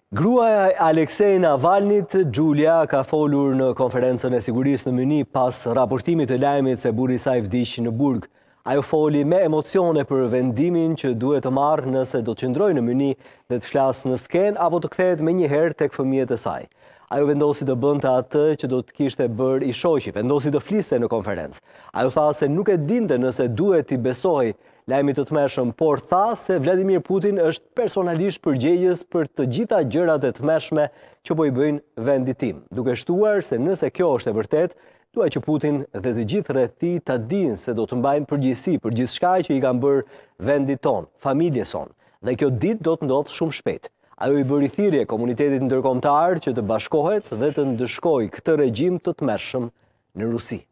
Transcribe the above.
Gruaja Aleksej Navalnit, Giulia, ka folur në konferencën e sigurisë në Myni pas raportimit të lajmit se burri i saj vdiq në burg. Ajo foli me emocione për vendimin që duhet të marrë nëse do të qëndrojë në Myni dhe të flasë në skenë apo të kthehet menjëherë tek fëmijët e saj. Ajo vendosi të bënte atë që do të kishte bërë i shoqi, vendosi të fliste në konferencë. Ajo tha se nuk e dinte nëse duhet t'i besohej lajmit të tmerrshëm, por tha se Vladimir Putin është personalisht përgjegjës për të gjitha gjërat e tmerrshme që po i bëjnë vendit tim, duke shtuar se nëse kjo është e vërtetë, duhet që Putin dhe të gjithë rreth tij ta dinë se do të mbajnë përgjegjësi për gjithçka që i kanë bërë vendit ton, familjes son. Dhe kjo ditë do të ndodhë shumë shpejt. Ajo i bëri thirrje komunitetit ndërkombëtar që të bashkohet dhe të ndëshkojë këtë regjim të tmerrshëm në Rusi.